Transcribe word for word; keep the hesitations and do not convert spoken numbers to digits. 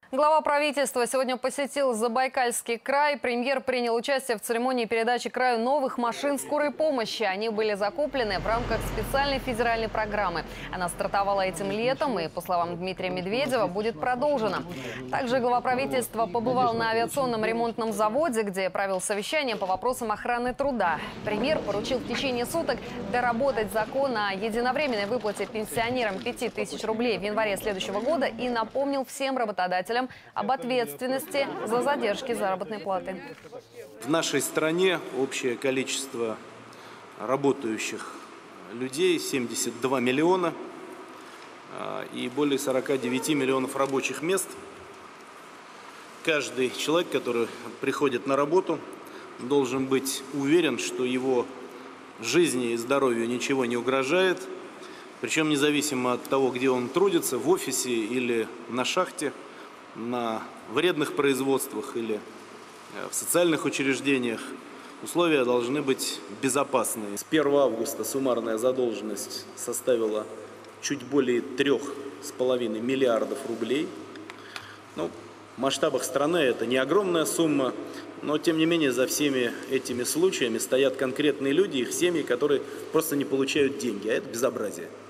Глава правительства сегодня посетил Забайкальский край. Премьер принял участие в церемонии передачи краю новых машин скорой помощи. Они были закуплены в рамках специальной федеральной программы. Она стартовала этим летом и, по словам Дмитрия Медведева, будет продолжена. Также глава правительства побывал на авиационном ремонтном заводе, где провел совещание по вопросам охраны труда. Премьер поручил в течение суток доработать закон о единовременной выплате пенсионерам пяти тысяч рублей в январе следующего года и напомнил всем работодателям об ответственности за задержки заработной платы. В нашей стране общее количество работающих людей семьдесят два миллиона и более сорока девяти миллионов рабочих мест. Каждый человек, который приходит на работу, должен быть уверен, что его жизни и здоровью ничего не угрожает. Причем независимо от того, где он трудится, в офисе или на шахте, на вредных производствах или в социальных учреждениях, условия должны быть безопасные. С первого августа суммарная задолженность составила чуть более трех с половиной миллиардов рублей. Ну, в масштабах страны это не огромная сумма, но тем не менее за всеми этими случаями стоят конкретные люди, их семьи, которые просто не получают деньги, а это безобразие.